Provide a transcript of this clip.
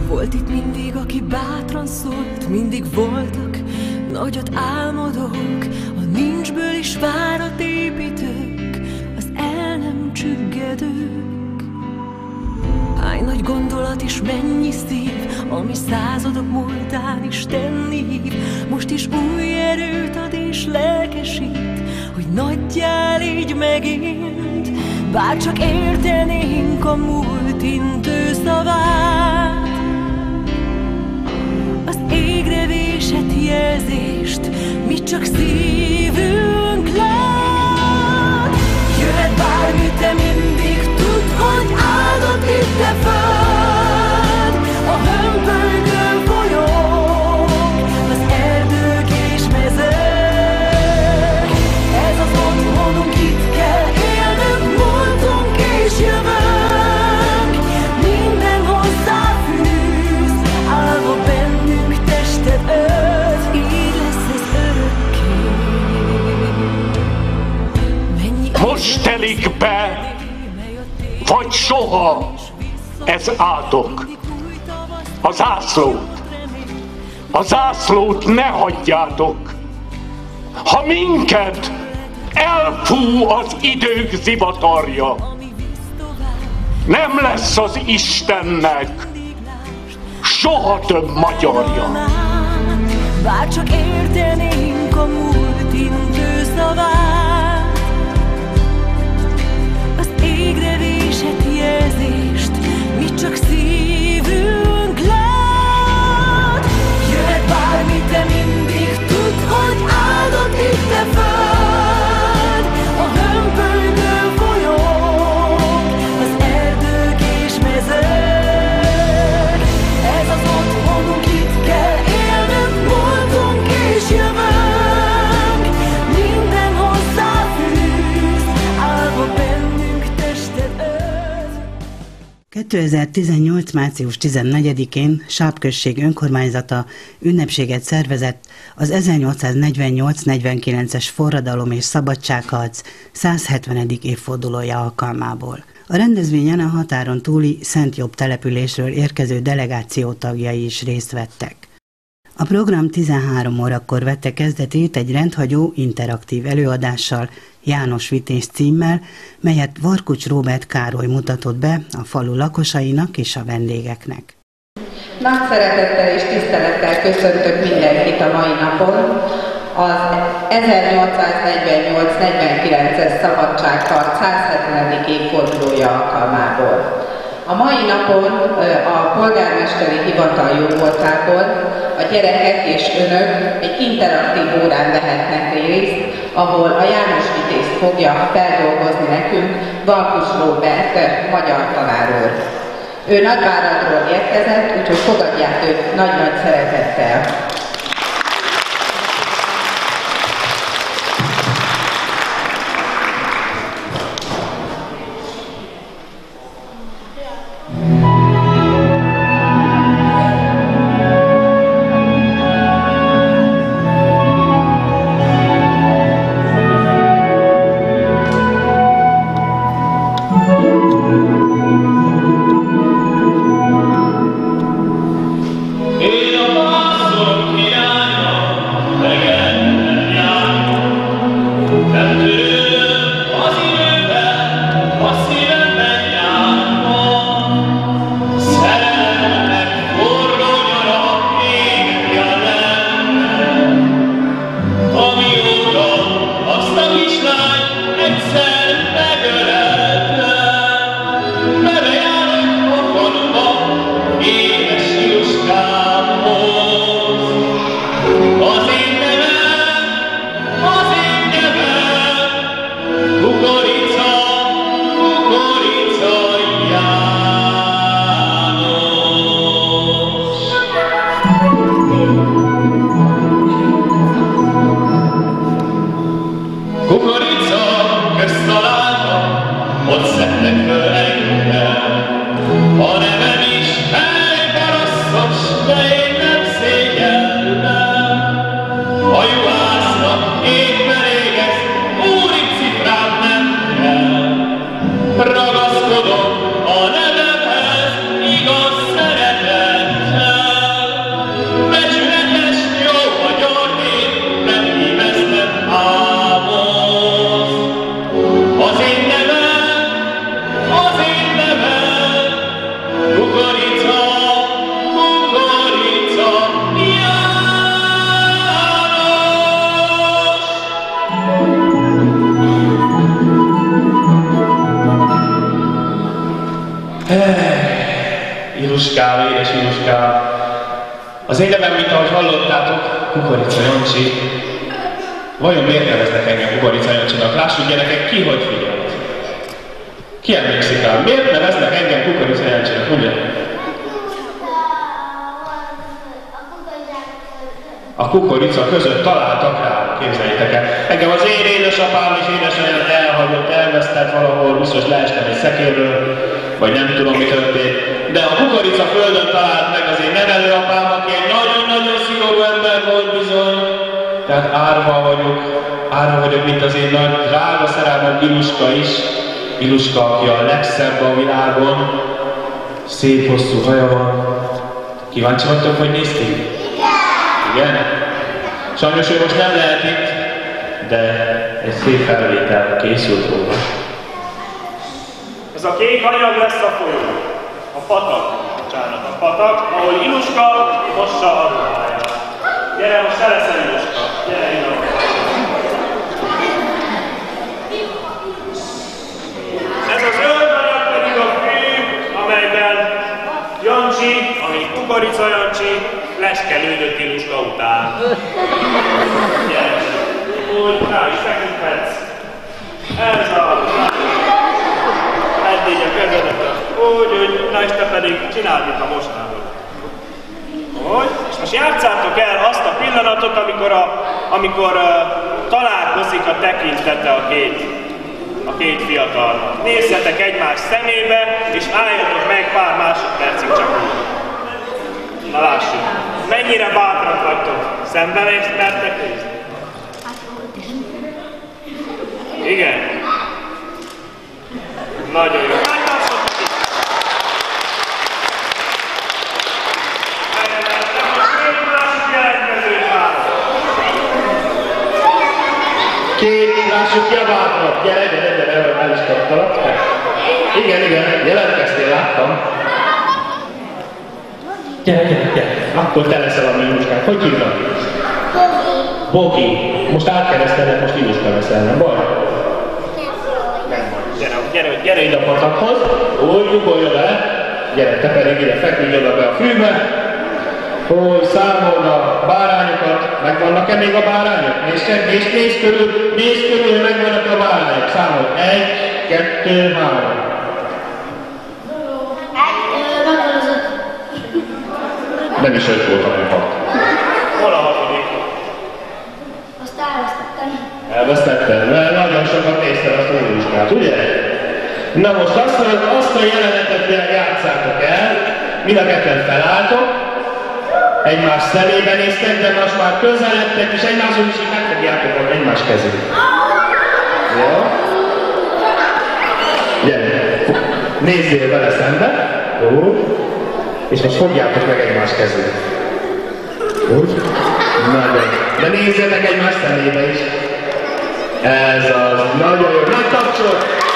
Volt itt mindig, aki bátran szólt, mindig voltak nagyot álmodók, a nincsből is várat építők, az el nem csüggedők. Hány nagy gondolat és mennyi szív, ami századok múltán Isten hív, most is új erőt ad és lelkesít, hogy nagyjá légy megint. Bárcsak értenénk a múlt intő szavát, az égre vésett jelzést, mi csak szívünk lát. Jöhet bármi, te mindig tudd, hogy áldott itt a föld, a hömpölygő folyók, az erdők és mezők. Ez az otthonunk, itt kell élnünk, múltunk és jövőnk. Minden hozzáfűz, állva bennünk testet ölt, így lesz ez örökké. Most telik be, vagy soha ez átok. A zászlót ne hagyjátok. Ha minket elfú az idők zivatarja, nem lesz az Istennek soha több magyarja. Bárcsak értenénk a múlt intő szavát, az égre vésett jelzést, mi csak szívünk lát. Jöhet bármi, te mindig tudd, hogy áldott itt a föld, a hömpölygő folyók, az erdők és mezők. Ez az otthonunk, itt kell élnünk, múltunk és jövőnk. Minden hozzáfűz, állva bennünk testet ölt. 2018. március 14-én Sáb község önkormányzata ünnepséget szervezett az 1848-49-es forradalom és szabadságharc 170. évfordulója alkalmából. A rendezvényen a határon túli Szent Jobb településről érkező delegáció tagjai is részt vettek. A program 13 órakor vette kezdetét egy rendhagyó interaktív előadással, János Vitéz címmel, melyet Varkucs Róbert Károly mutatott be a falu lakosainak és a vendégeknek. Nagy szeretettel és tisztelettel köszöntök mindenkit a mai napon, az 1848-49-es szabadságharc 170. évfordulója alkalmából. A mai napon a polgármesteri hivatal jóvoltából a gyerekek és önök egy interaktív órán vehetnek részt, ahol a János Vitézt fogja feldolgozni nekünk Varkucs Róbert magyar tanár úr. Ő Nagyváradról érkezett, úgyhogy fogadják őt nagy-nagy szeretettel. Én a pásztorok Iluskám, édes Iluskám. Az én nevem, mint ahogy hallottátok, Kukorica Jancsi. Vajon miért neveznek engem Kukorica Jancsinak? Lássuk gyerekek, ki hogy figyelt. Ki emlékszik rá? Miért neveznek engem Kukorica Jancsinak? Ugye? A kukorica között találtak rá, képzeljétek el. Engem az én édesapám és édesanyám elhagyott, elvesztett valahol, biztos leestem egy szekérről, vagy nem tudom mi történt. De a kukorica földön talált meg az én nevelőapám, aki egy nagyon-nagyon szigorú ember volt bizony. Tehát árva vagyok, mint az én nagy drága szerelmem Iluska is. Iluska, aki a legszebb a világon. Szép hosszú haja van. Kíváncsi vagytok, hogy néz ki? Igen? Sajnos ő most nem lehet itt, de egy szép felvétel készült róla. Ez a kék anyag lesz a folyó. A patak, ahol Iluska mossa a ruháját. Gyere, most te leszel Iluska. Gyere ide. Ez a zöld anyag pedig a fű, amelyben Jancsi, ami Kukorica Jancsi, leskelődött Iluska után. Gyere! Úgy, rá is feküdhetsz. Ez a... Eddig a kezedet. Úgy, na és te pedig csináld, mint a mostanában. Úgy, és most játszátok el azt a pillanatot, amikor találkozik a tekintete a két fiatalnak. Nézzetek egymás szemébe, és álljatok meg pár másodpercig csak úgy. Na lássuk, mennyire bátrak vagytok. Szemben mertek nézni? Igen. Nagyon jó. Lássuk ki a bátrak. Gyere, el is kaptalak. Igen, jelentkeztél, láttam. Gyere. Akkor te leszel a mi Iluskánk. Hogy hívnak? Bogi. Most átkereszteled, most Iluska leszel, nem baj? Gyere ide a patakhoz. Úgy, ugolj oda. Gyere, te pedig ide, feküdj oda be a fűbe. Hogy számold a bárányokat. Megvannak-e még a bárányok? Nézd körül, hogy megvannak a bárányok. Számold. 1, 2, 3. Nem is 5 volt, hanem 6. Hol a hatodik? Azt elvesztettem. Elvesztetted? Mert nagyon sokat nézted azt a Iluskát, ugye? Na most azt a jelenetet játszátok el, mind a ketten felálltok, egymás szemébe néztek, de most már közeledtek, és egymáshoz is így megfogjátok egymás kezét. Jó? Gyere! Nézzél vele szembe. Jó. És most fogjátok meg egymás kezét. Úgy? Nagyon. De nézzétek egymás szemébe is. Ez az. Nagyon jó. Nagy tapsot!